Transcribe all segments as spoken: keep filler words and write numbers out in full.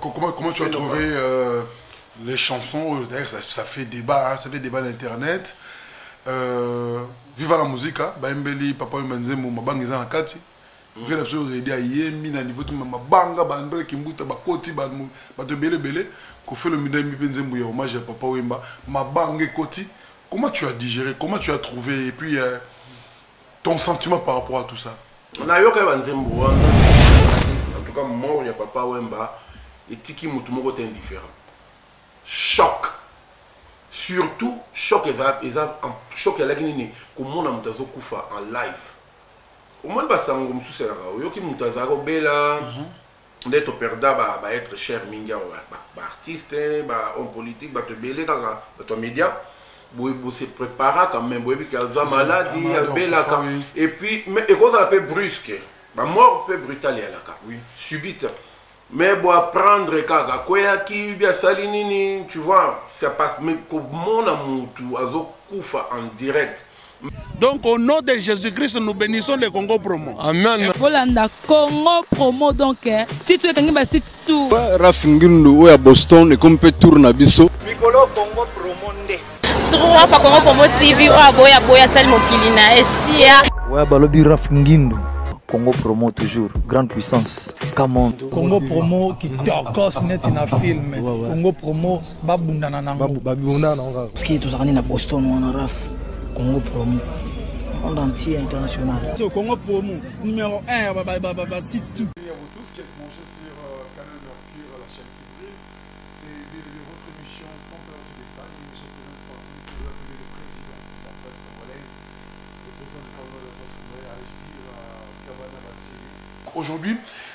comment, comment tu as trouvé euh, les chansons? D'ailleurs, ça, ça fait débat, hein, ça fait débat d'internet. Euh, Viva la musique, hein, Mbeli, Papa Menzemo, Mabang Izan Kati. Vous avez absolument aidé à Yemi, à niveau de Mabanga, Bandre, Kimbuta, Bakoti, Bato Bele Bele, qu'on fait le Midem Benzemo, hommage à Papa Wemba, Mabang et Koti. Comment tu as digéré, comment tu as trouvé, et puis euh, ton sentiment par rapport à tout ça? On a eu quand même Nzembo, en tout cas, moi, il y a Papa Wemba, et Tiki Moutoumoko était indifférent. Choc. Surtout, choc, choc, il y a qui comment on a monté en live. Au moins, bah, ça on comme ça, il y a qui monté en bella, d'être perda, bah, être cher, minga, bah, artiste, bah, homme politique, bah, te belé, bah, ton média. Vous se préparez quand même, vous avez une maladie, et puis, et quand ça peut brusque, bah, mort peut brutale, oui, subite. Mais bon, apprendre kaka quoi qui bien salinini, tu vois, ça passe. Mais comment on a monté en direct. Donc au nom de Jésus-Christ, nous bénissons le Congo Promo. Amen. Volanda Congo Promo donc si tu es quelqu'un qui tout. Rafingindu ou à Boston et comme peut tourner biso. Mikolo Congo Promo ndé. Trois fois Congo Promo T V ou à boya boya sal mokilina esia. Ouais balobi Rafingindu. Congo Promo toujours, grande puissance. Kamon. Congo Promo qui torcos net in a film. Congo Promo babunda na nango. Babunda na nango. Ce qui est toujours à Boston on a raf. Congo Promo. Monde entier international. Congo Promo numéro un bah bah bah c'est tout. Et à vous tous qui êtes branchés sur Canal Mercure, la chaîne Fibril, c'est votre émission Température des Stades, une émission présente Francis, qui vous appelez le président de la presse congolaise, le président du Cameroun de la presse congolaise, à dire Kabana Bassiri. Aujourd'hui,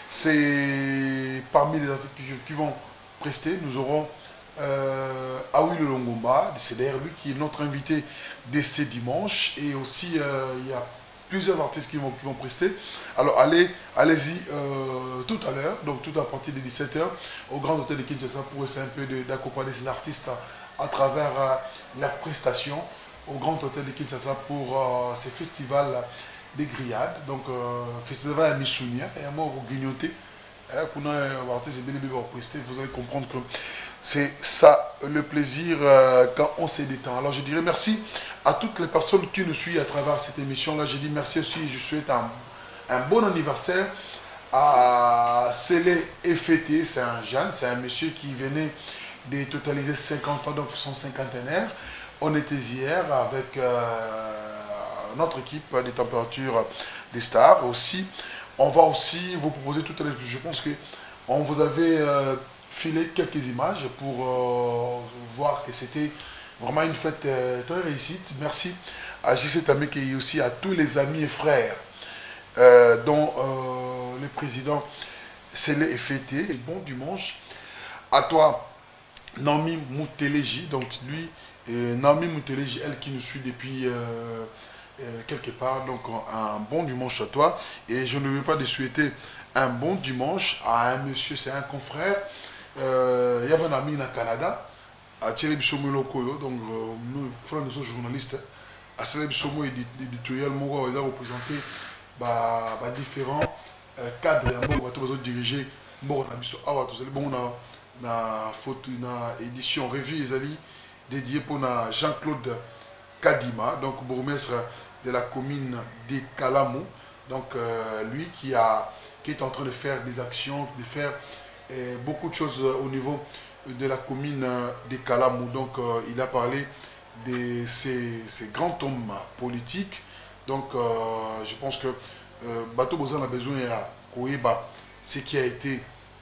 c'est parmi les artistes qui, qui vont prester, nous aurons euh, Aoui Le Longomba, c'est d'ailleurs lui qui est notre invité dès ce dimanche, et aussi euh, il y a plusieurs artistes qui vont, qui vont prester. Alors allez, allez-y euh, tout à l'heure, donc tout à partir de dix-sept heures, au Grand Hôtel de Kinshasa pour essayer un peu d'accompagner ces artistes à, à travers euh, la prestation au Grand Hôtel de Kinshasa pour euh, ces festivals des grillades. Donc euh, festival à Missounia et à moi au Grignoté. Pour un artiste bien bien prester, vous allez comprendre que c'est ça le plaisir euh, quand on se détend. Alors je dirais merci à toutes les personnes qui nous suivent à travers cette émission-là. Je dis merci aussi, je souhaite un, un bon anniversaire à Célé et Fêté. C'est un jeune, c'est un monsieur qui venait de totaliser cinquante ans, donc son cinquantenaire. On était hier avec euh, notre équipe des températures des stars aussi. On va aussi vous proposer tout à l'heure, je pense qu'on vous avait euh, filé quelques images pour euh, voir que c'était vraiment une fête euh, très réussite. Merci à J C Tamé et aussi à tous les amis et frères euh, dont euh, le président Célé est fêté. Et bon dimanche à toi, Nami Mouteleji. Donc lui, euh, Nami Mouteleji, elle qui nous suit depuis... Euh, Euh, quelque part, donc un bon dimanche à toi, et je ne veux pas de souhaiter un bon dimanche à un monsieur, c'est un confrère, euh, il y avait un ami au Canada, à Thierry Bissomelo Koyo, donc euh, nous, frères de journalistes, à Thierry Bissomo éditorial, moi, ils ont représenté bah, bah, différents euh, cadres, ils ont dirigé, bon, on a une photo, une édition revue, ils ont dédié pour Jean-Claude Kadima, donc bourgmestre de la commune de Kalamou, donc euh, lui qui, a, qui est en train de faire des actions, de faire euh, beaucoup de choses au niveau de la commune de Kalamou. Donc euh, il a parlé de ces, ces grands hommes politiques. Donc euh, je pense que euh, Bato Bozan a besoin de Koeba, ce qui a été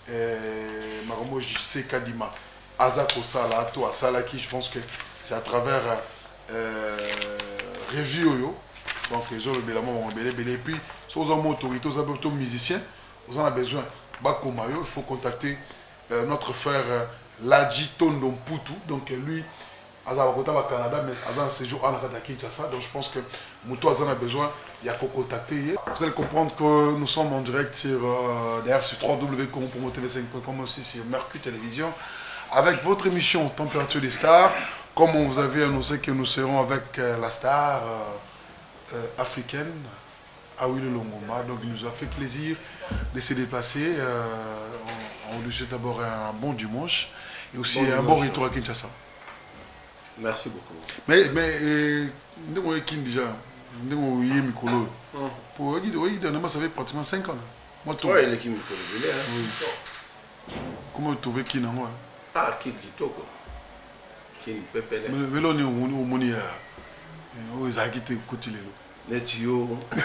euh, Maromo J C Kadima, Azako Sala, Ato Asala, qui je pense que c'est à travers Euh, revue yo donc les autres et puis si vous avez une autorité, vous avez un musicien, vous en avez besoin il faut contacter euh, notre frère euh, Ladji Tondo Mputu, donc lui au Canada mais à un séjour en Kinshasa, donc je pense que Moutou en a besoin, il y a qu'à contacter. Vous allez comprendre que nous sommes en direct sur euh, d'ailleurs sur w w w point congo t v cinq point com, aussi sur Mercure Télévision avec votre émission Température des Stars. Comme on vous avait annoncé que nous serons avec euh, la star euh, euh, africaine, Aoui Le Longomba. Donc il nous a fait plaisir de se déplacer euh, en, on lui souhaite d'abord un bon dimanche et aussi bon un bon retour à Kinshasa. Merci beaucoup. Mais, mais, nous avons déjà, nous avons eu Mikolo. Pour eux, ça fait pratiquement cinq ans. Moi, tout. Oui, l'équipe Mikolo. Comment tu trouves Kin? Ah, Kin Kitoko. Kin Pepele. Mais là, on est au Moni. On est à quitter côté là. Net yo.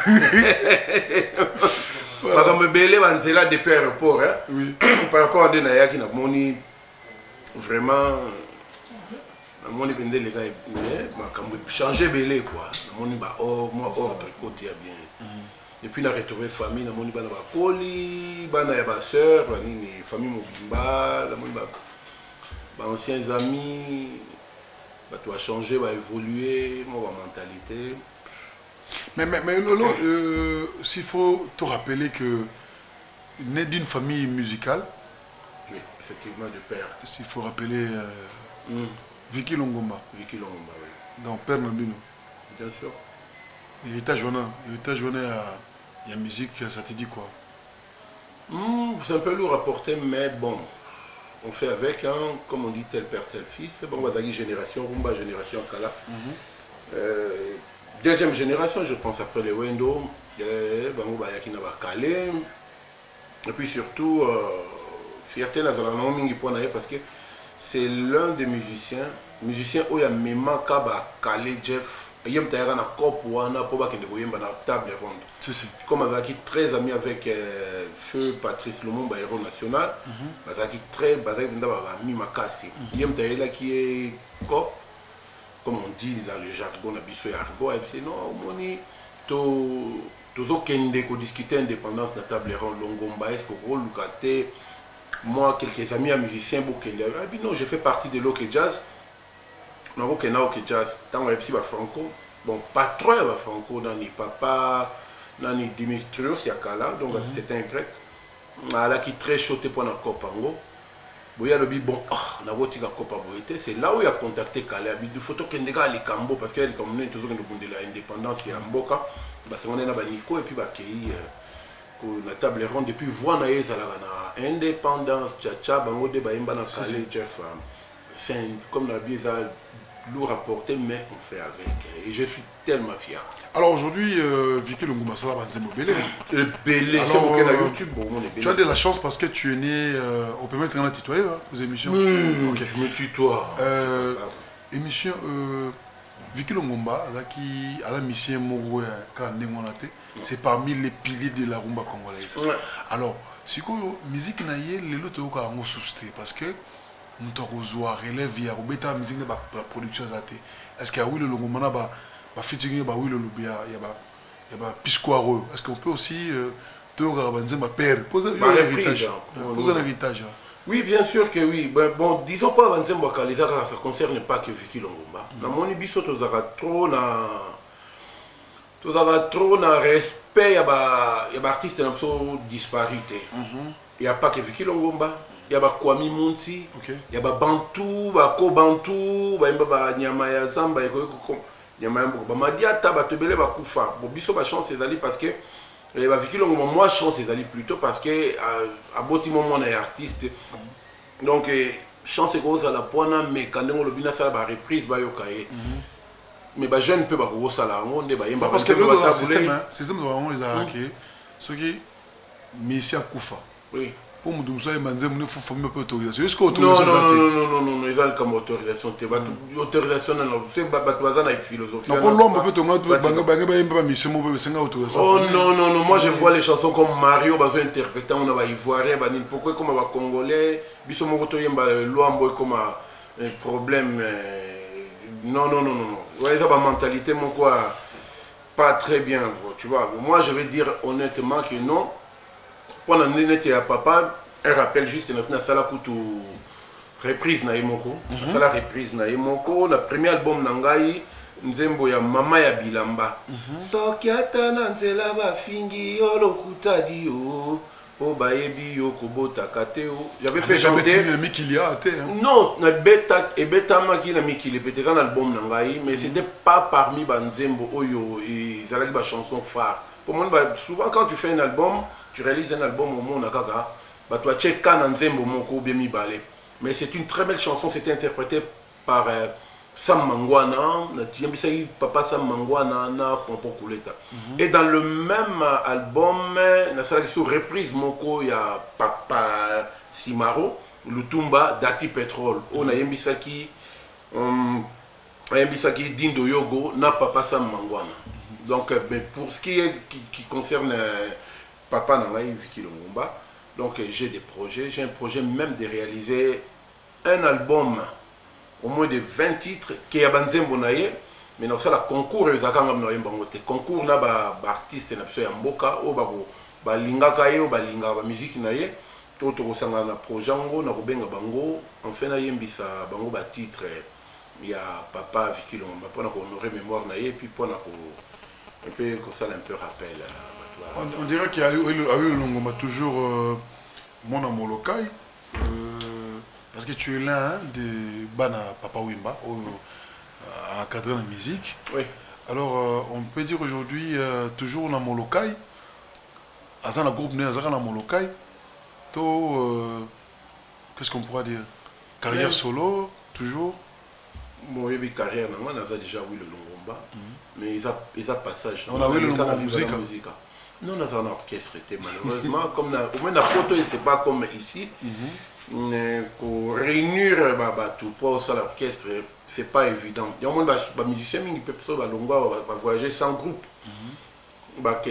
Parce que me belé c'est là depuis l'aéroport hein. Oui. Par rapport à des naya qui n'a moni vraiment moni bende les gars mais quand changer belé quoi. Moni ba oh moi ordre côté bien. Et puis on a retrouvé famille, on a ba poli, ba na ba sœur, ba ni famille mobimba, la moni ba ba anciens amis, ba tu as changé, ba évoluer, moi ma mentalité. Mais, mais, mais Lolo, euh, s'il faut te rappeler que né d'une famille musicale, oui, effectivement de père. S'il faut rappeler euh, mm. Vicky Longomba. Vicky Longomba, oui. Donc Père Nabino. Bien sûr. Héritage journal, héritage journal à la musique, ça te dit quoi? mm, C'est un peu lourd à porter, mais bon, on fait avec, hein, comme on dit tel père, tel fils. Bon, on va dire génération, Rumba, génération Kala. Mm -hmm. euh, Deuxième génération, je pense, après les Wendo, et puis surtout, euh, fierté parce que c'est l'un des musiciens, musicien où il y a même Kalé Jeff, il y a un cop ou un pour table ronde. Comme avec très ami avec euh, Feu Patrice Lumumba, héros national, avec très basé dans Mimakasi. Il y a un qui est cop. Comme on dit dans le jargon, et c'est non, moni, to, to kende ko discuter indépendance de la table ronde Longomba, est-ce que rôle lucate, moi quelques amis à musiciens bokende, ah non, je fais partie de l'Ok Jazz, non ok na ok jazz, tant que va franco, bon pas trop va franco dans ni papa, dans ni Dimitrios Yakala, donc mm -hmm. c'est un grec, là qui très choté pour la Copango. Bon, c'est là où il a contacté Kalé. Il faut que les gars les Cambo parce qu'il y a comme toujours de l'indépendance et en Boka. C'est on est là Nico et puis Bakei la table ronde depuis voir na la indépendance tcha bango de baimba na Kalé Jeff. C'est comme la bise lourd à porter mais on fait avec et je suis tellement fier. Alors aujourd'hui, euh, Vicky Longomba Sala Banzemo Belé. Belé, c'est YouTube. Bon, tu as de la chance parce que tu es né, euh, on peut mettre un tutoyer hein, aux émissions. Mmh, okay. Je me tutoie. Euh, émission, euh, Vicky Longomba, là qui a la mission Mogo Kandengonate, c'est parmi les piliers de la rumba congolaise. Ouais. Alors, si quoi musique naïe, les autres ont qu'à nous soutenir parce que nous t'avons relève via la musique de la production zate. Est-ce qu'il y a oui le Longomba na ba bah featuring bah oui le lobby il y a bah il y a bah piscoireux est-ce qu'on peut aussi te regarder ma père poser un héritage poser un héritage oui bien sûr que oui ben, bon disons pas Banzem Bokalisa ça concerne pas que Vicky Longomba na moni biso tozaka trop na tozaka trop na respect ya ba ya ba artiste na so disparité il y a pas que Vicky Longomba il y a ba Kwami Munti il y a ba Bantu ba Ko Bantu ba imba ba nyama ya Zamba eko eko Bamadiata batebele bakufa bon biso ba chance ezali parce que eh ba Vicky Longomba moi chance ezali plutôt parce que à boti moment na artiste donc chance eko za la poana mais quand on le bina ça ba reprise ba yokaye mais ba jeune peut ba ko sala ngonde ba yemba parce que le système système on les a hacké ce qui Messia Kufa oui pour nous nous sommes mandés nous faut former pas autorisation est-ce que autorisation non non non non non ils ont comme autorisation tu vas autorisation non c'est pas toi ça philosophie non pour l'homme peut tomber banga banga banga pas mission mauvais c'est autorisation oh non non non moi je vois les chansons comme Mario bazo interpréter on va ivoirien ba pourquoi comme ba congolais biso moko to yemba loambo comme un problème non non non non ouais ça ba mentalité mon quoi pas très bien tu vois moi je vais dire honnêtement que non. Pendant que à papa, un rappel juste dans la salle reprise na Imoko, la salle reprise na Imoko, le premier album Nangai, Nzembo ya Mama ya Bilamba. Sokiata nanzela ba fingi yolo kutadi yo, o baebi yo kobota kateo. J'avais fait chanter Mikilia non, na beta et beta maki na Mikili, peut-être un album Nangai, mais c'était pas parmi Banzembo oyo et ça la chanson phare. Pour moi, souvent quand tu fais un album tu réalises un album au monde à Batwa Tcheka Nanzembo Moko Bemi Balé. Mais c'est une très belle chanson, c'était interprété par euh, Sam Mangwana, Papa Sam Mangwana, na Pompon Kouleta. Mm-hmm. Et dans le même album, na reprise Moko, il y a Papa Simaro, Lutumba, Dati Petrol. On a Yembisaki, um, Yembisaki Dindo Yogo, na Papa Sam Mangwana. Mm-hmm. Donc, mais pour ce qui, est, qui, qui concerne euh, Papa Nangaï Viki Longomba, donc j'ai des projets, j'ai un projet même de réaliser un album, au moins de vingt titres, qui est à Banzembo Naye, mais dans ça, le concours, il y a un concours, il y a des artistes, il y a des mboka, il y a des lingakaye, il y a des musique naye, tout le monde a un projet, il y a des bango, enfin, il y a des titres, il y a Papa Viki Longomba, pour honorer mémoire naye, et puis pour un peu, ça un peu rappel. On, on dirait qu'il y a eu Longomba toujours euh, mon amour local, euh, parce que tu es l'un hein, de Bana Papa Wimba, à encadrer la musique. Oui. Alors euh, on peut dire aujourd'hui euh, toujours dans mon local, à un groupe né à mon local, qu'est-ce qu'on pourrait dire? Carrière solo, toujours. Bon, il y a une carrière, on a déjà vu le Longomba, mm -hmm. mais ils ont ils ont passage. On a vu le Longomba musique. Nous, on a un orchestre, malheureusement, comme au moins la photo, c'est pas comme ici. Mm -hmm. Pour réunir tout pour ça l'orchestre, c'est pas évident. Il y a un des musiciens qui peuvent voyager sans groupe. Parce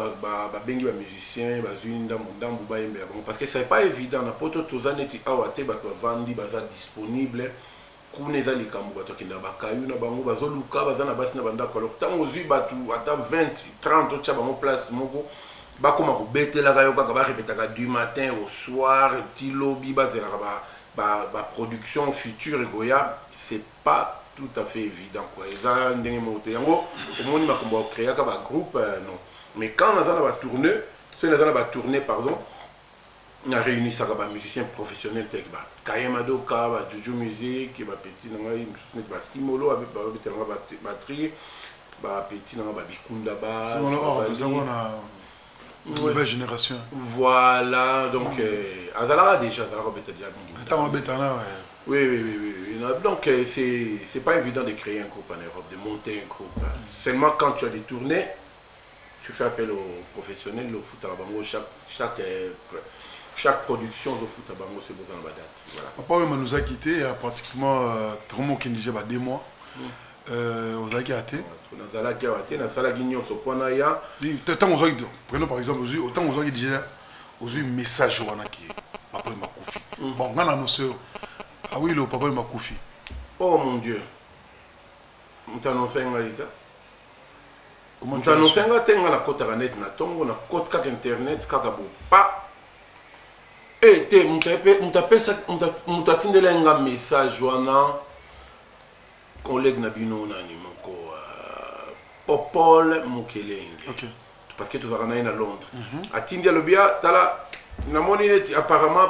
que c'est pas évident. La photo, tous les années, sont disponibles. Kuneza likambo bato kinda bakayu na bango bazoluka bazana basi na banda ko tango zui batu ata vingt trente tcha bango place moko bakoma ko betela kayo kaka ba répétaka du matin au soir ti lobby bazela ba ba, ba production future goya, c'est pas tout à fait évident quoi. Eza ndenge mote yango omoni makombo créer ka ba groupe euh, non. Mais quand on a ba tourner, c'est na ba tourner pardon. On a réuni ça comme musicien professionnel tel que Kayemado Ka, Juju Music, petit nangai Skimolo avec batterie, petit nangai Bikunda ba. C'est on a une nouvelle génération. Voilà donc Azala déjà Azala beta déjà. Attends betana ouais. Oui oui oui oui. Donc c'est c'est pas évident de créer un groupe en Europe, de monter un groupe. Seulement quand tu as des tournées, tu fais appel aux professionnels, au foot à bango chaque chaque chaque production de foot à bango c'est besoin de la date. Voilà. Papa Wimba nous a quitté il y a pratiquement trois mois qui déjà deux mois. Aux Aguiaté. Dans la Aguiaté, dans la Guignon, au point là, il y a. Prenons par exemple, autant aux Aguiaté déjà, aux message wana qui Papa Wimba Koufi. Bon, on a nos soeurs. Ah oui, le Papa Wimba Koufi. Oh mon Dieu. On t'annonce un gars. Comment tu annonces un gars? Tenga na kota net na tongo na kota kak internet kakabo pa. Et te mutatindela nga message wana collègue nabino nani moko Popol Mukelenge. OK. Parce que tu as à Londres. Atindia le bia tala na moni apparemment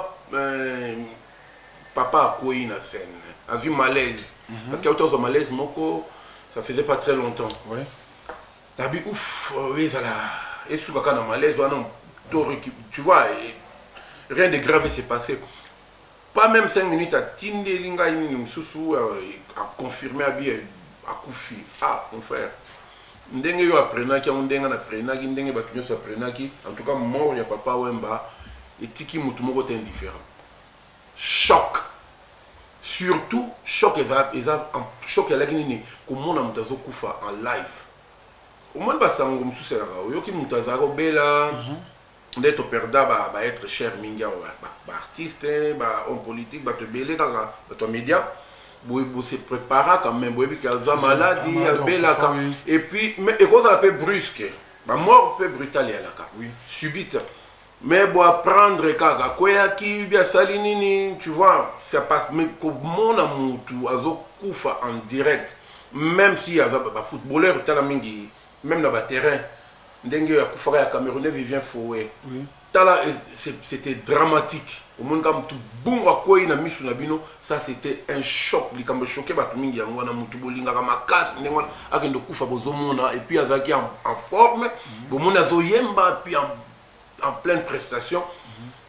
papa a coué na scène. A vu malaise parce qu'il y a autant de malaise moko ça faisait pas très longtemps. Ouais. La bi ouf oui ça là et sous baka na malaise wana tu vois rien de grave s'est passé. Pas même cinq minutes à Tindé Linga Moussou à confirmer à bien à Koufi. Ah, mon frère. Ndenge yo apprena ki ndenge na prena ki ndenge batu nyoso apprena ki en tout cas mort ya Papa Wemba et tiki mutu moko te indifférent. Choc. Surtout choc eza eza choc ya lakini ni komona mutazo kufa en live. Au moins basango msusu la yo ki mutaza ko bela. D'être perda va bah, être cher minga bah, bah, artiste bah, homme politique bah te belé quand bah ton média vous se prépara quand même vous qu'il y a maladie bela et puis mais et quoi ça l'appelle brusque bah mort peu brutal ya la oui subite mais bon apprendre kaga quoi qui bien salinini tu vois ça passe mais comment on mutu azo kufa en direct même si ya ba footballeur tala mingi même dans le terrain Dengue ya kufara ya Camerounais Vivien Foué. Oui. Tala c'était dramatique. Au monde comme tout bon à quoi il a mis sur la bino, ça c'était un choc. Il comme choqué batu mingi ya ngwana mutu bolinga kama casse ngwana akendo kufa bozomona et puis azaki en, en forme. Bon mona zo yemba puis en, en pleine prestation.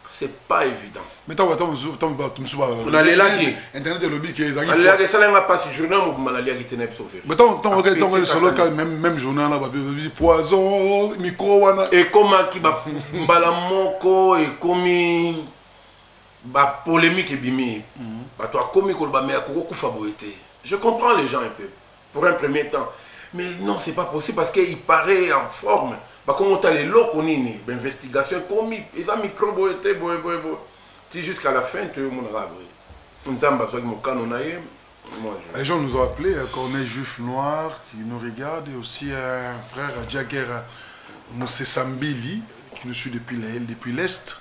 c'est pas évident. Mais tu on a les là qui internet et lobby qui est on a les salles pas si journal on a les qui tenait sauver. Mais tant tant tant solo même même journal là poison micro wana et comment qui ba mbala moko et comme ba polémique et bimi ba toi comme ko ba mais ko kufa boité. Je comprends les gens un peu pour un premier temps. Mais non, c'est pas possible parce qu'il paraît en forme. Bah, comment tu as les lots qu'on y d'investigation, comme ils ont micro boité, boé, boé, boé. Si jusqu'à la fin, tu es mon arabe. Les gens nous ont appelé, qu'on est juif noir qui nous regarde, et aussi un frère Djaguer Moussé Sambili qui nous suit depuis l'Est.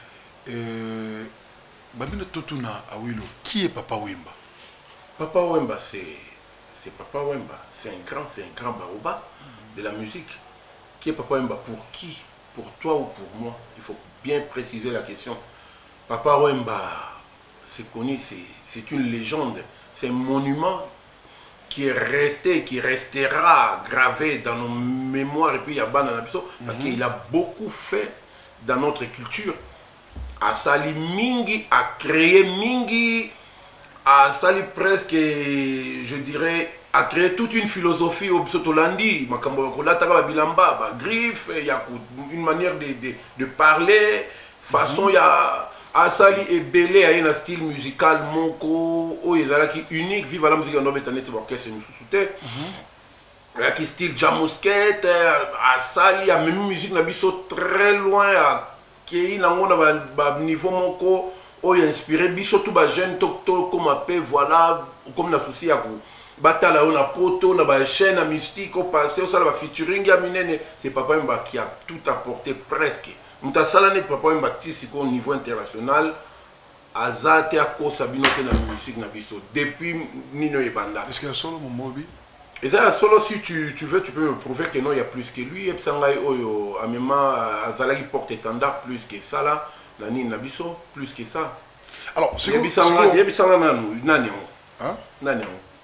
Babina Totuna Awilo, qui est Papa Wemba? Papa Wemba, c'est. C'est Papa Wemba, c'est un grand, c'est un grand baoba de la musique. Qui est Papa Wemba? Pour qui? Pour toi ou pour moi? Il faut bien préciser la question. Papa Wemba, c'est connu, c'est une légende, c'est un monument qui est resté, qui restera gravé dans nos mémoires et puis il y a Bananabiso parce qu'il a beaucoup fait dans notre culture. A Sali Mingi, a créé Mingi. A Sali presque, je dirais, a créé toute une philosophie au Bisotolandi, Bilamba, Griffe, il y a une manière de, de, de parler, façon, il y a A Sali et Belé, il y a un style musical, Moko, oh, il y a qui unique, vive la musique en Obétanet, orchestre, nous sous-souté. Il y a qui style Jamousket, A Sali, il y a même une musique, Nabiso très loin, qui est un niveau Moko. Oh, il a inspiré biso tout ba jeune tokto comme appel voilà comme na souci à vous batala on a poto na ba chaîne mystique au passé au ça va featuring ya minene c'est Papa Wemba qui a tout apporté presque muta sala net Papa Wemba tisi au niveau international azate a ko sabinote na musique na biso depuis Nino Ebanda. Est-ce qu'il y a solo mon mobi? Et ça solo si tu tu veux tu peux me prouver que non il y a plus que lui et sangai oyo amema azala qui porte étendard plus que ça là. Nani Nabiso, plus que ça. Alors, c'est quoi? Il y a des gens Nani. Nani.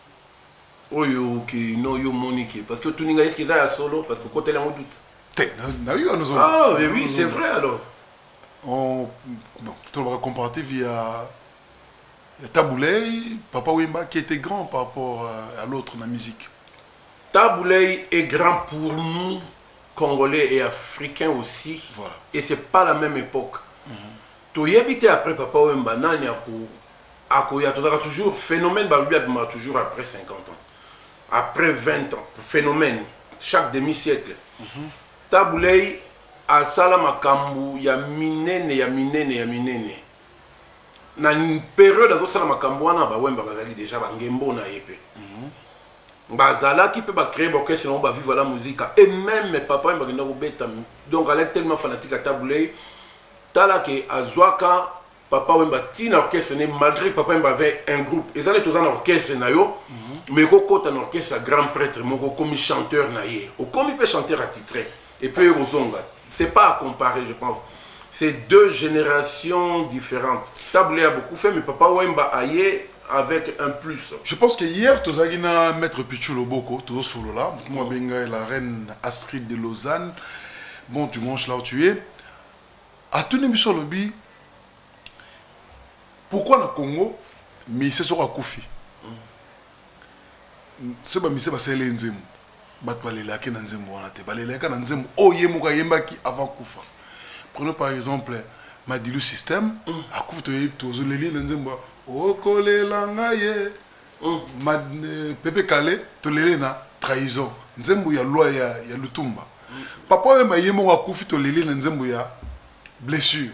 Oyo qui no yo monique parce que tout n'est pas ça solo parce que côté là on doute. Ah oui, c'est vrai alors. On tout va comparer via Taboulay, Papa Wemba qui était grand par rapport à l'autre dans la musique. Taboulay est grand pour nous Congolais et Africains aussi. Voilà. Et c'est pas la même époque. Tu y habites après Papa Wemba, Nani Akoya, tu as toujours phénomène, toujours après cinquante ans, après vingt ans, phénomène, chaque demi-siècle. Taboulay, à Salamakambu, il y a minene, il y a minene, il y a minene. Dans une période où Salamakambu, il y a Wemba déjà Bangembo na épée. Bazala qui peut créer l'orchestre, sinon on va vivre la musique. Et même Papa Wemba, donc elle est tellement fanatique à Taboulay. Tala que Azwaka, Papa Wemba tina orchestre malgré que Papa Wemba avait un groupe. Ils allaient tous en orchestre nayo, mais quand un orchestre grand prêtre, mon comme chanteur naïe, ou comme il peut chanter attitré. Et puis Ozonga, c'est pas à comparer, je pense. C'est deux générations différentes. Taboulay a beaucoup fait, mais Papa Wemba aïe avec un plus. Je pense que hier, tu as Maître Pichou Loboko, tu es solo là, moi Benga la reine Astrid de Lausanne. Bon, tu manges là où tu es. À tout le lobby, pourquoi le Congo, mais c'est sur la Koufi. Ce que je sais, les Nzemu. Avant Koufa. Prenons par exemple Madilu System. À Koufa, tu as les Nzemu. Okole Langaye. Pepe Kale, tu as na trahison. Nzemu ya loi ya Lutumba. Papa Wemba yemo à Koufi, tu as les Nzemu ya blessure.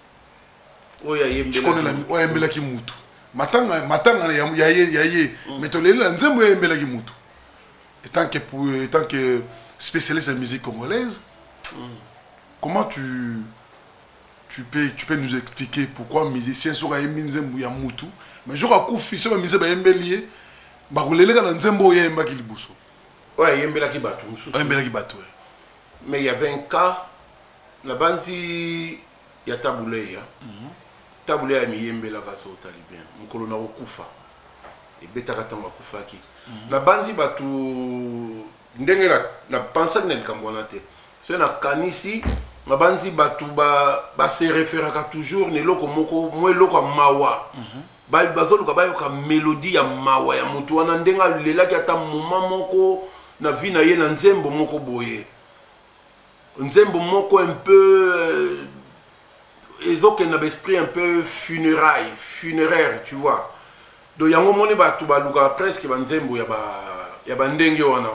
Je connais la ouais mbela ki mutu. Matanga matanga ya ya ya ya mais to lele nzembo ya mbela ki mutu. Et tant que pour tant que spécialiste en musique congolaise, comment tu tu peux tu peux nous expliquer pourquoi musicien sera yembi nzembo ya mutu mais je crois que si ba mise ba yembelier ba kolele ka nzembo ya yemba ki libuso. Ouais, yembela ki batu. Yembela ki batu. Mais il y avait un cas la banzi ya Taboulay. Taboulay a mis Yembela Vaso au Talibien. Mon colonel au Koufa. Et Betakatamba Koufa qui. La banzi batu. Ndenge la la pensa que n'est le Cambonate. C'est un canisi mabanzi batu ba ba se référaka toujours ne loko moko moi loko mawa ba bazoluka ba yoka mélodie ya mawa ya mutu wana ndenga lelaki ata moma moko na vie na ye na nzembo moko boye nzembo moko un peu ils ont un esprit un peu funéraire funéraire tu vois donc yango moni batu baluka presque ba nzembo ya ba ya ba ndenge wana.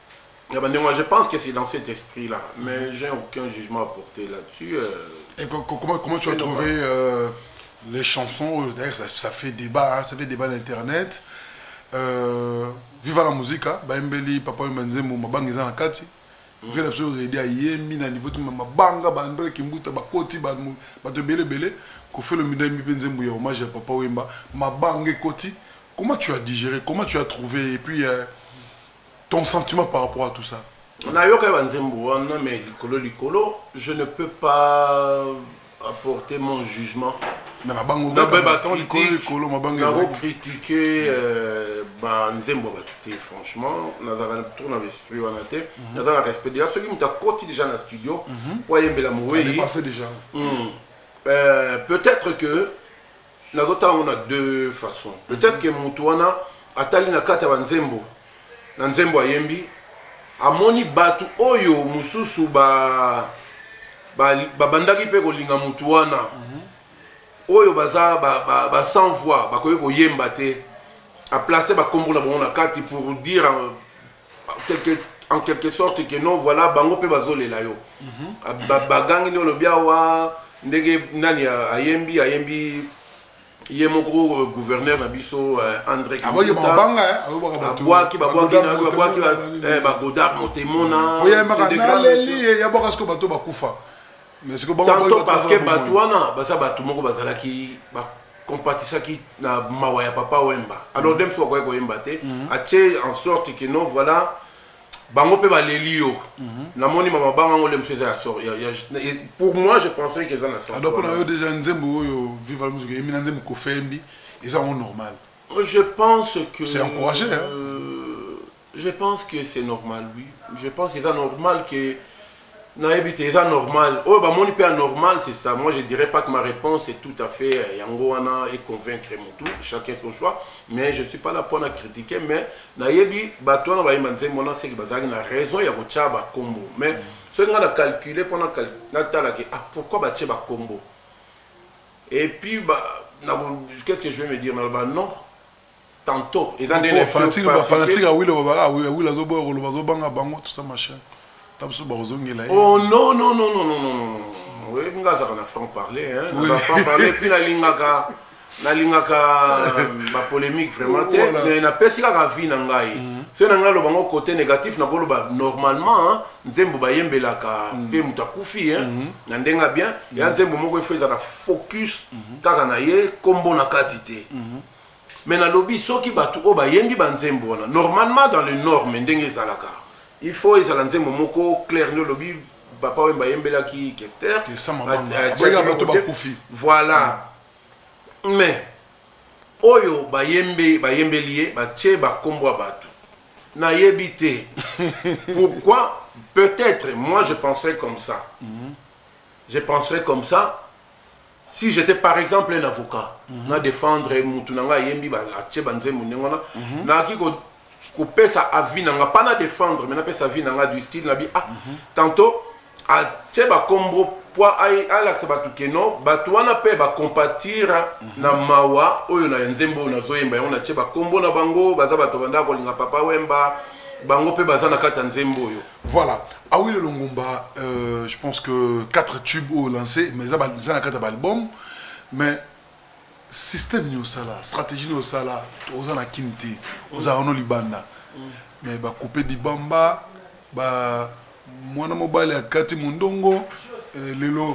Je pense que c'est dans cet esprit-là, mais j'ai aucun jugement à porter là-dessus. Euh, Et comment, comment tu as trouvé euh, les chansons? D'ailleurs, ça, ça fait débat, hein, ça fait débat d'internet. Euh, Viva la musique, Baembeli, Papa Mbenzemo, Mabangeza na kati. Viva la musique, Yemi, na niveau de Mabanga, Bandre, Kimbuta, Bakoti, Bato Bele Bele, qu'on fait le Midai Mbenzemo, ya hommage à Papa Wemba, Mabanga Koti. Comment tu as digéré? Comment tu as trouvé? Et puis. Euh, ton sentiment par rapport à tout ça? Mais je ne peux pas apporter mon jugement. Mais ma banque, ma banque, critiquer Nzembo, franchement, nous avons tourné avec l'esprit, nous avons respect. Déjà, ceux qui m'ont côté déjà dans le studio, on est passé déjà. Peut-être que nous avons deux façons. Peut-être que Moutouana a tali na kata Nzembo. Na nzembo ayembi amoni batu oyo mususu ba ba bandaki pe kolinga mutu wana oyo baza ba ba, ba sans voix ba koyo koyemba te a placer ba kombo na bona kati pour dire en quelque en quelque sorte que non voilà bango pe bazolela yo ba bagangi no lobia wa ndege nani ayembi ayembi il y a mon gros gouverneur Nabiso André Kibuta. Ah oui, il y a mon banga, hein. Babouaki, Babouaki, Babouaki, Bagodar, Montemona. Il y a il y a Barasko Bato Bakoufa. Mais c'est que tantôt parce que Batouana, Basa Batumoko Bazalaki, Compatissaki, na Mawaya Papa Wemba. Alors, dem soit quoi Wemba te, a tché en sorte que non, voilà. Bango pe balelio na moni mama banga ngole mfeza ya sort pour moi je pensais que ça na sort alors on a déjà nzembo yo Viva la musique emi nzembo ko fembi et ça on normal. Je pense que c'est encouragé hein. Euh, je pense que c'est normal oui. Je pense que c'est normal que na habité c'est normal. Oh bah moni pe normal c'est ça. Moi je dirais pas que ma réponse est tout à fait yango wana et convaincre mon tout, chacun son choix, mais je suis pas là pour la critiquer mais na yebi bato na ba imanze mona c'est que bazaki na raison ya ko tchaba kombo mais ce qu'on a calculé pendant na tala que ah pourquoi ba tchaba kombo et puis bah qu'est-ce que je vais me dire bah non tantôt ils ont des fanatiques ba fanatiques ah oui le baba ah oui oui la zobo le bazo banga bango tout ça machin. Oh non, non, non, non, non, non, non. Oui, on a franc parler, hein. On a franc parler, puis la lingaka, la lingaka, ma polémique vraiment. Mais na pesi la vie nangai. Si on a le côté négatif, na bolo normalement, hein, nzembo ba yembela ka, pe mutakufi, hein. Nandenga bien, et nzembo moko il faut ça focus, taka na ye, kombo na katite. Mais na lobby, so ki batu o ba yembi ba nzembo na. Normalement dans le nord, mendenge zalaka. Il faut que ça moko clair no lobby papa wemba yembela ki kester que ça m'a voilà mais oyo ba yembe ba yembelier ba tche ba kombo batu na yebité pourquoi peut-être moi je penserais comme ça je penserais comme ça si j'étais par exemple un avocat na défendre mutunanga yembi ba tche banze munengona na ki ko couper sa avis n'a pas na défendre mais n'a pas sa vie n'a du style n'a ah tantôt à tcheba combo poa ai ala ça batu keno batu wana pe ba compatir na mawa oyo na nzembo na zoyemba on a tcheba combo na bango baza batu banda ko linga papa wemba bango pe baza na kata nzembo yo. Voilà ah oui le Longomba euh, je pense que quatre tubes au lancé mais ça ça na kata album mais système ni osala stratégie ni osala oza na kinti oza ono libanda mais ba couper bibamba ba mwana mobile akati mundongo lelo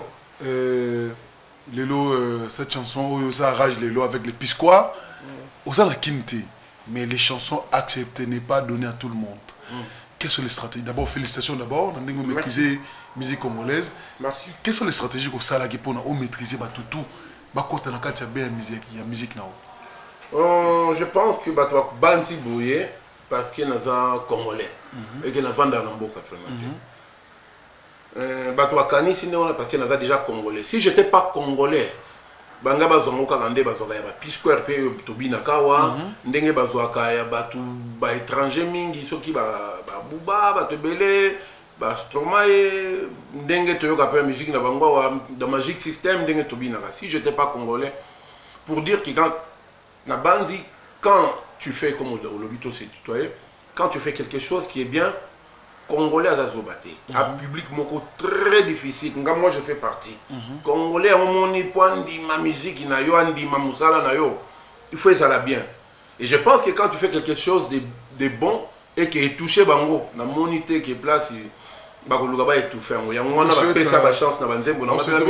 lelo cette chanson oza rage lelo avec les pisquois oza na kinti mais les chansons acceptées n'est pas donné à tout le monde. Quelles sont les stratégies? D'abord félicitations d'abord on a maîtriser musique congolaise. Merci. Quelles sont les stratégies que ça là qui pour maîtriser ba tout Bakota na kati ya musique ya musique na oh je pense que bato banti bouye parce que naza congolais et que na vanda na mboka vraiment euh, bato akanisi ne parce que naza déjà congolais. Si j'étais pas congolais, banga bazongo kangande bazoka ya ba P-Square pe tobina kawa, ndenge bazoka ya batu ba étranger mingi soki ba ba buba ba tebele ba Stromae ndenge toyoka pe musique na bango dans Magic System ndenge tobina. Si j'étais pas congolais, pour dire que quand na banzi, quand tu fais comme au lobito c'est tutoyé, quand tu fais quelque chose qui est bien, Congolais à Zazobate, un public moko très difficile. Moi je fais partie. Congolais à un moment donné, ma musique, na yo, andi ma musala na yo, il faut ça la bien. Et je pense que quand tu fais quelque chose de, de bon et qui est touché bango, na monité qui est place, bakoluka est tout fait. Il y a un ça ba chance na banzembo na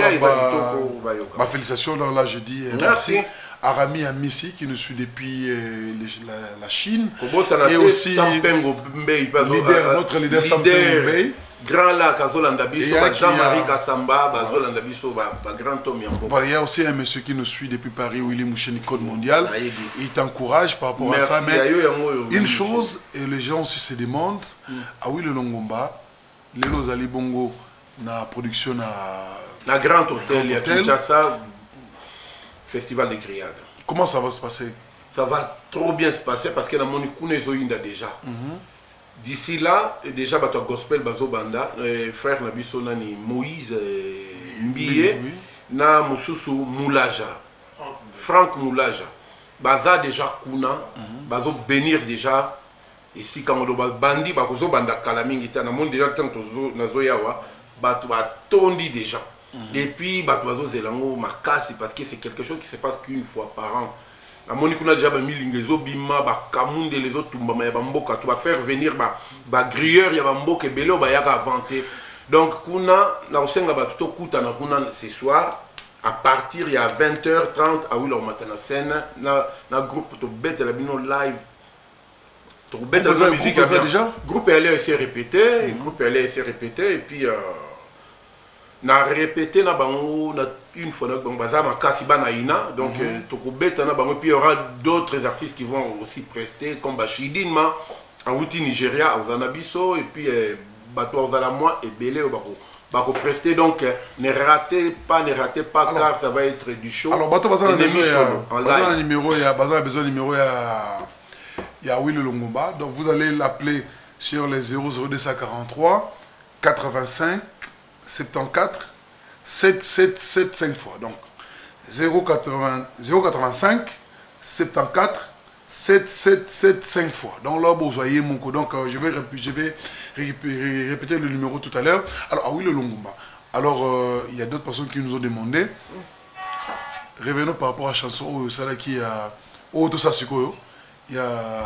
ma félicitations là je dis merci. Arami Amissi qui nous suit depuis euh, la, la Chine et aussi leader, notre leader Sampengo grand là Kazolanda Biso Jean-Marie Kassamba Bazolanda Biso grand homme. Voilà, il y a aussi un monsieur qui nous suit depuis Paris, Willy Moucheni Code Mondial. Il t'encourage par rapport Merci à ça, mais une chose et les gens aussi se demandent ah oui le Longomba les Lozali Bongo na production na na Grand Hôtel à Kinshasa. Festival des Grillades. Comment ça va se passer? Ça va trop bien se passer parce que dans mon écoute Zoinda déjà. Mm-hmm. D'ici là, déjà bato gospel bazo banda, euh, frère Nabiso nani Moïse euh, Mbiye, oui, oui. Na Mususu Moulaja, Franck Moulaja. Baza déjà kuna, mm-hmm. Bazo bénir déjà. Ici quand on doit bandi bazo banda kalamingi ta na monde déjà tant tozo nazo yawa, bato batondi déjà. Et puis, Batoazo Zelango Makasi, parce que c'est quelque chose qui se passe qu'une fois par an. À Monique, on a déjà mis l'ingézo, Bima, Kamoun, les autres, Tumbama, tu vas faire venir ba grilleur, Yabambo, Kebelo, Bayaka vanter. Donc, Kuna, là, on s'est tout Koutana, Kuna, ce soir, à partir, il y a vingt heures trente, à Willow Matin à scène, dans groupe, tu bête la bino live. Tu bête la musique, déjà. Groupe L S répété, groupe L S répété, et puis. Na répété na bango na une fois na bango baza makasi bana ina donc toko beta na bango puis il y aura d'autres artistes qui vont aussi prester comme Bashidin ma en outil Nigeria aux Anabiso et puis bato aux Alamoi et Belé au bako bako prester donc ne ratez pas ne ratez pas alors, car ça va être du show. Alors bato baza na besoin baza na numéro ya baza besoin numéro ya ya Willy Longomba donc vous allez l'appeler sur les zéro zéro deux cent quarante-trois quatre-vingt-cinq soixante-quatorze sept sept sept cinq fois donc zéro quatre-vingt-cinq soixante-quatorze sept sept sept cinq fois donc là vous voyez mon code donc euh, je vais je vais répéter le numéro tout à l'heure. Alors ah oui le Longomba alors euh, il y a d'autres personnes qui nous ont demandé revenons par rapport à la chanson celle qui a oh tout ça c'est quoi il y a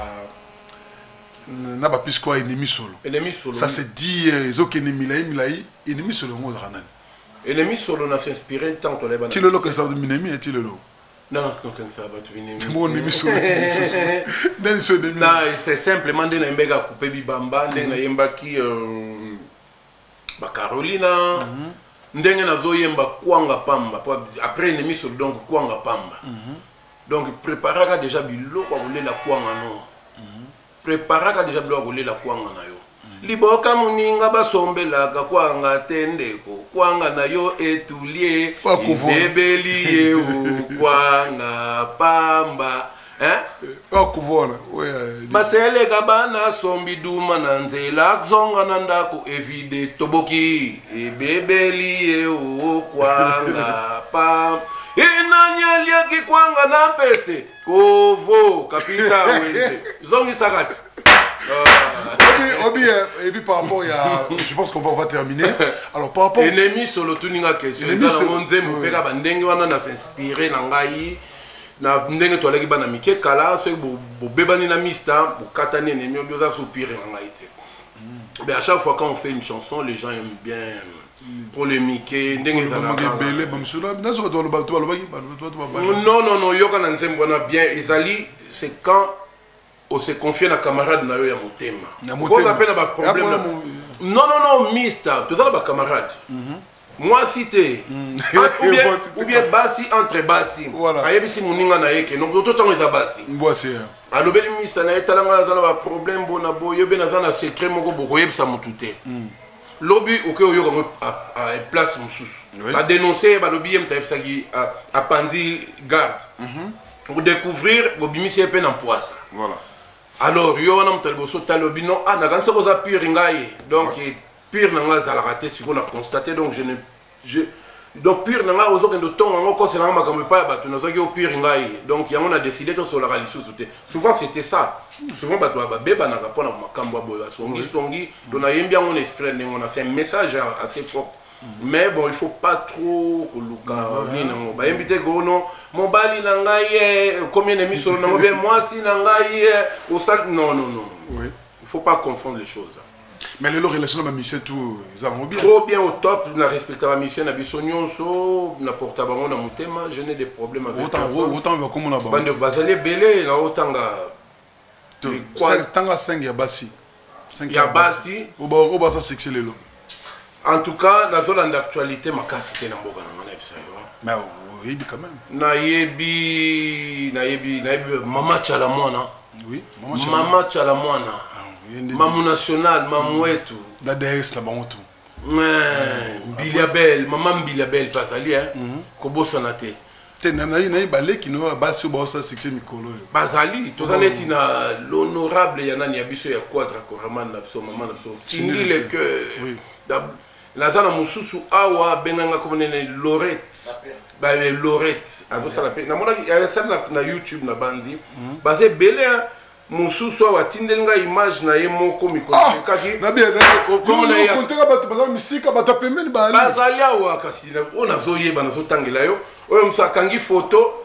n'a pas plus quoi ennemi solo. Ennemi solo. Ça se dit ils ont qu'ennemi milai milai ennemi solo on a ranan. Ennemi solo n'a s'inspiré tant on les banane. Tu le lo que ça de minemi et tu le lo. Non non non ça va tu minemi. Mon ennemi solo. N'en so ennemi. Non c'est simplement de na mbega couper bibamba ndenge na yemba ki ba Carolina ndenge na zo yemba kwanga pamba après ennemi solo donc kwanga pamba. Donc préparer déjà bilo kwa voler la kwanga non. Préparaka déjà bloc rouler la kwanga na yo. Liboka muninga basombelaka kwanga tendeko kwanga na yo etulie bebeli u kwanga pamba hein okuvona ouais basele kabana sombi duma na nzela zonga na ndako evide toboki bebeli u kwanga pamba inanyalia kikwanga na pese kovo kapita wenze zongi sakati Obi Obi et puis par rapport il y a je pense qu'on va on va terminer alors par rapport ennemi solo tuninga question dans monze mopeka bandenge wana na s'inspirer na ngai na ndenge to alaki bana mike kala so bo bebani na mista bo katani ennemi oza soupir na ngai te mais à chaque fois quand on fait une chanson les gens aiment bien polémiquer ndenge za na belé bamsula nazo to lo bato lo baki non non non yoka na nzembo na bien ezali c'est quand on se confie na camarade na yo ya motema on appelle ba problème non non non mista tu ça ba camarade moi cité ou bien ou bien basi entre basi ayebisi muninga na yeke non to tango za basi boisi alobeli mista na etalanga za ba problème bona boyo be na za na secret moko boko yebisa mutute lobby au cœur yo à place mususu a dénoncer ba lobby M T F sagi à Panzi garde pour découvrir bobimisi peine en poisse voilà alors yo na mtalbo so talobi non ah na kanisa ko za pire ngai donc pire na nga za la raté ce qu'on a constaté donc je ne je donc pire na nga ozo kendo tonga ngoko c'est na makambo pa ba tu nazo ki au pire ngai donc yango on a décidé to sur la ralisous souvent c'était ça souvent bato ba beba na rapona makambo ya boya songi songi donc na yembi on esprit on a fait un message assez fort mais bon il faut pas trop koluka ni na ba invité gono mobali na ngai combien de misolo na mobe moi si na ngai au stade non non non oui il faut pas confondre les choses mais les relations ma mission tout ils ont bien trop bien au top na respecter ma mission na bisonyonso na porta bango na mutema je n'ai des problèmes avec autant autant va comme on a ba bande bazali belé na otanga tanga cinq ya basi cinq ya basi oba oba ça sexy lelo. En tout cas, dans la actualité, ma casse était dans le mais oui, quand même. Naïbi, naïbi, naïbi, Mama Chalamwana. Oui, Mama Chalamwana. Maman national, Maman Wetu. D'Adès, là-bas, tout. Biliabel, Maman Biliabel, pas ali, hein. Kobo Sanate. T'es naïbi, balé qui nous a basé au boss, c'est que c'est Mikolo. Bazali, tout en est l'honorable Yanani Abisso, il y a quadra, Koraman, Maman, Fini le cœur. Oui. Lazana mususu awa benanga komonene Lorette ba Lorette azo sala pe na mona ya sala na YouTube na bandi basé belé mususu awa tindelinga image na ye moko mikolo kaki na bien comme na ya konteka bato baza misika bato pembeni ba bazali awa kasi ona zoyeba na zotangela yo oyo musa kangi photo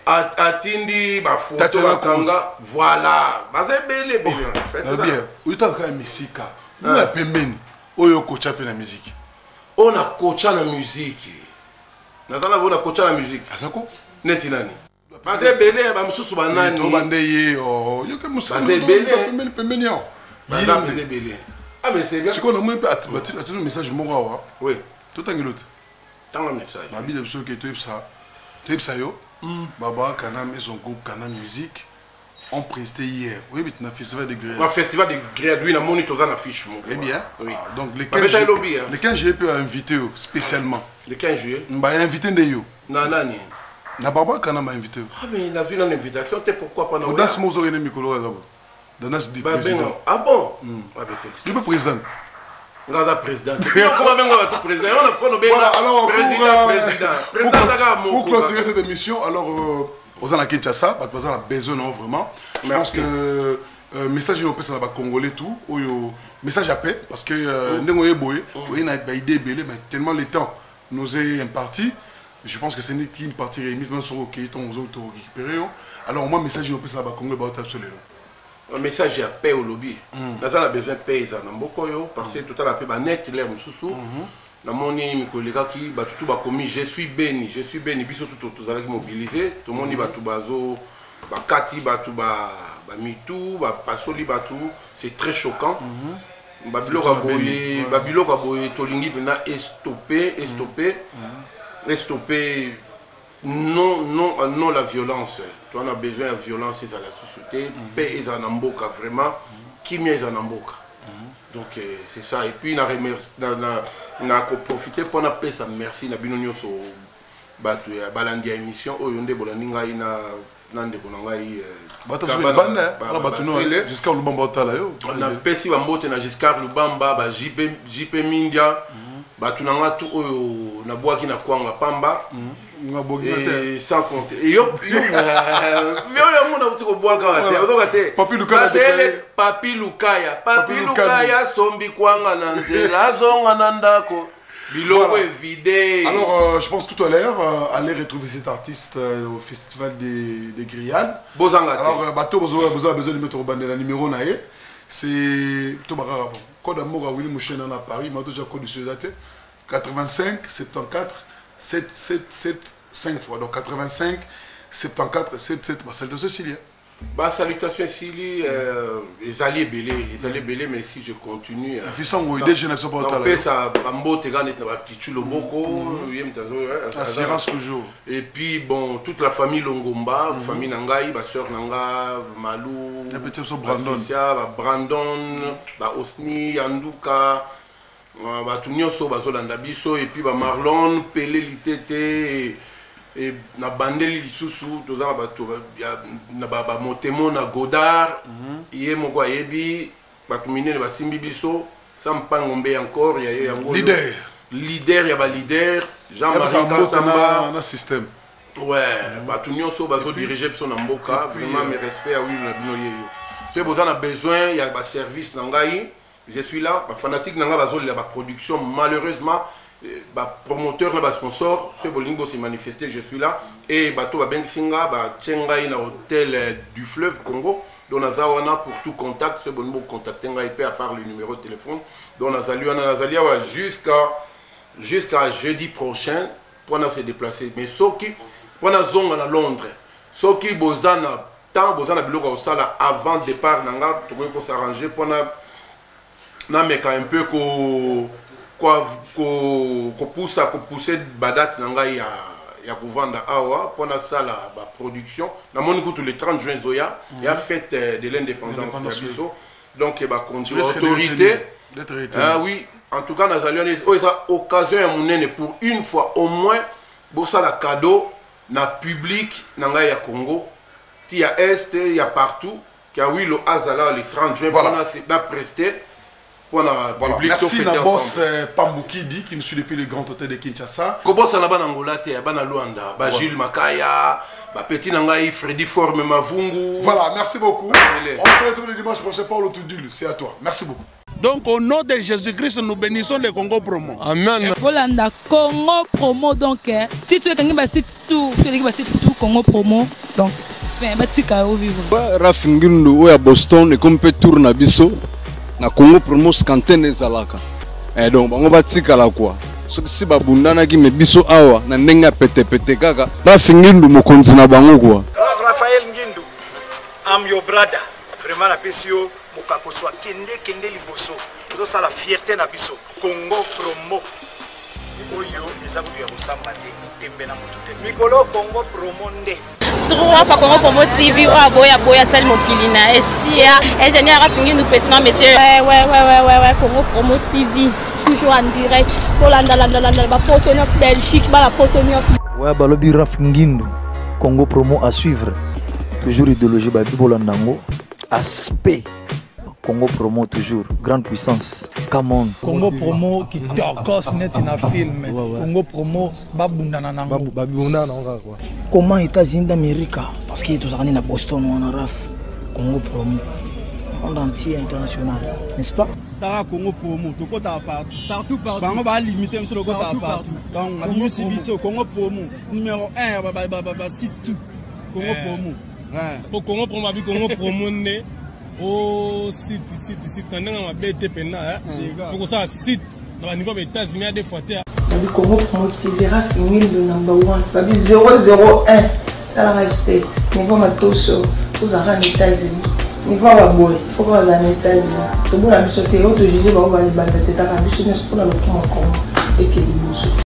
atindi ba photo bakanga voilà basé belé belé na bien utaka misika na pembeni oyo kocha pe na musique on a kocha na musique nazana bona kocha na musique asako neti nani baze belé ba mususu banani to bande ye o yo ke mususu baze belé pembeni pembeni yao baze belé ah mais c'est bien c'est qu'on a moins pe atibati le message mo wa oui to tangilote tanga message ba bi de biso ke to ipsa to ipsa yo baba kana maison groupe kana musique on presté hier. Oui, mais un festival de grillades. Un festival de grillades, oui, on a monitoré dans la fiche. Eh bien, oui. Ah, donc les quinze juillet, hein. Les quinze juillet peut inviter spécialement. Le quinze juillet On va inviter des yo. Non, non, non. Na baba kana m'a invité. Ah mais il a vu une invitation, t'es pourquoi pas dans Dans ce mozo ene mikolo d'abord. Dans ce dit président. Ah bon Ah ben félicitations. Tu peux président. Ngada président. Comment ben ngada tout président On a fait nos Voilà, alors président président. Président daga mo. Pour clôturer cette émission, alors aux en Kinshasa, parce qu'on a besoin non vraiment. Je pense que euh, message au peuple congolais tout, ou message à paix parce que nous avons boy, oui, on a une idée belle, mais tellement le temps nous est imparti. Je pense que c'est une partie remise même sur qui on nous récupéré. Alors moi message au peuple congolais ba absolument. Un message à paix au lobby. Nous avons besoin de paix ça nambokoyo parce que tout à la paix ba net l'air mususu. Na moni mikolega ki batutu ba komi je suis béni, je suis béni biso tout tout allaki mobiliser, tout moni batu bazo ba kati batu ba ba mitu ba pasoli batu, c'est très choquant. Ba biloka boye, ba biloka boye tolingi pena stopper, stopper, stopper non non non la violence. Tu en as besoin de violence dans la société, paix et en amboka vraiment, qui mieux en amboka. Donc euh, c'est ça et puis on a profité pour na paix ça merci na binonyo so batu ya balandi émission oyo nde bolandi ngai na nande ko ngai batu banda ala batu no jusqu'à Lubamba otala yo na pesi ba mbote na jusqu'à Lubamba ba J P J P Mindia batu na ngatu oyo na bwaki na kwanga pamba et sans compter et yo yo mais yo mona utiko bwaka wate odokate papi lukaya papi lukaya papi lukaya sombi kwanga na nzela zonga na ndako biloko évidé. Alors euh, je pense tout à l'heure euh, aller retrouver cet artiste euh, au festival des des grillades. Bozanga. Alors bateau besoin besoin besoin de mettre au bandela numéro naé. C'est to bakara bon. Code amour à Willy Mouchen à Paris, moi déjà code sur date quatre-vingt-cinq soixante-quatorze sept sept sept cinq fois donc quatre-vingt-cinq soixante-quatorze sept sept bah celle de Cécilia. Bah salutations Cécilie euh les alliés belé les alliés belé mais si je continue fiston ngo des jeunes sont pas au talent. Ça bambo te gane na ba pichu loboko yem tazo assurance toujours. Et puis bon toute la famille Longomba, famille Nangai, ba sœur Nanga, Malou, et petit so Brandon, ba Brandon, ba Osni, Yanduka bato nyonso bazolanda biso et puis ba Marlon Pelé Litete et na bandeli lisusu toza bato na ba Motemo na Godard ye moko ayebi bato minene basimbi biso Sampangombe encore ya yango leader leader ya ba leader Jean-Marie Kassamba na système ouais bato nyonso bazo diriger biso na mboka vraiment mes respects à oui na bino yeyo c'est besoin a besoin il y a ba service na ngai je suis là ba fanatique na ngai bazo la ba production malheureusement ba promoteur na ba sponsor ce bolingo s'est manifesté je suis là et bato ba bensinga ba tsengai na hôtel du fleuve Congo donc nazawana pour tout contact ce bolingo contacter ngai pe à part le numéro de téléphone donc nazali wana nazali wa jusqu'à jusqu'à jeudi prochain pour se déplacer mais soki pour na zonga na Londres soki bozana tant bozana biloko osala avant départ nanga to ko s'arranger pour na na meka un peu ko quoi ko ko poussa ko pousser badate nanga ya ya kuvanda awa pour na sala ba production na moni ko tous les trente juin zoya ya fête de l'indépendance donc ba conduire autorité ah oui en tout cas nazalion oh ça occasion ya munene pour une fois au moins bossa la cadeau na public nanga ya Congo ti ya est ya partout qui a oui le azala le trente juin voilà. Pour na prester pour na voilà. Public merci na boss Pambukidi qui nous suit depuis le grand hôtel de Kinshasa ko bossa na bana Angola te bana Luanda ba Gilles Makaya ba petit nanga Freddy Forme Mavungu voilà merci beaucoup on se retrouve le dimanche prochain pour l'autre dul c'est à toi merci beaucoup. Donc au nom de Jésus-Christ, nous bénissons le Congo Promo. Amen. Volanda Congo Promo donc si tu es quelqu'un qui tout, tu es quelqu'un qui tout Congo Promo donc ben batika au vivre. Raf Ngindu oya Boston et comme peut tourner biso na Congo Promo scanten ezalaka. Et donc bango batika la quoi. Ce que si babundana ki me biso awa na ndenga pete pete kaka. Raf Ngindu mokonzi na bango quoi. Raphaël Ngindu, I'm your brother. Vraiment la pesio mokako soit kende kende liboso. Zo ça la fierté na biso. Congo Promo. Oyo eza ku ya bosamba te tembe na moto te. Mikolo Congo Promo nde. Trois fois Congo Promo T V o boya boya sal mokili na esia. Ingénieur Rapingi nous petit non monsieur. Ouais ouais ouais ouais ouais ouais Congo Promo T V toujours en direct. Pour la la la la la ba Portonios Belgique ba la Portonios. Ouais balobi Raf Ngindu Congo Promo à suivre. Toujours idéologie ba Bibolandango. Aspect Congo Promo toujours grande puissance come on Congo Promo qui torcos net na film Congo Promo babundana nango babundana nango quoi comment États-Unis d'Amérique parce que tous années na Boston on a Raf Congo Promo monde entier international n'est-ce pas Tara Congo Promo to kota partout partout partout bango ba limiter monsieur le kota partout donc on a biso Congo Promo numéro un ba ba ba site tout Congo Promo au Congo Promo abi Congo Promo né au site site site ndanga mabete pena hein pour ça site dans niveau des États-Unis à des fois terre abi Congo Promo T V Raf Ngindu number one abi zéro zéro un dans la state niveau matoso aux États-Unis niveau wa boy faut pas les États-Unis to bona biso te auto jiji ba ba ba tete ta biso ne pour la Congo et que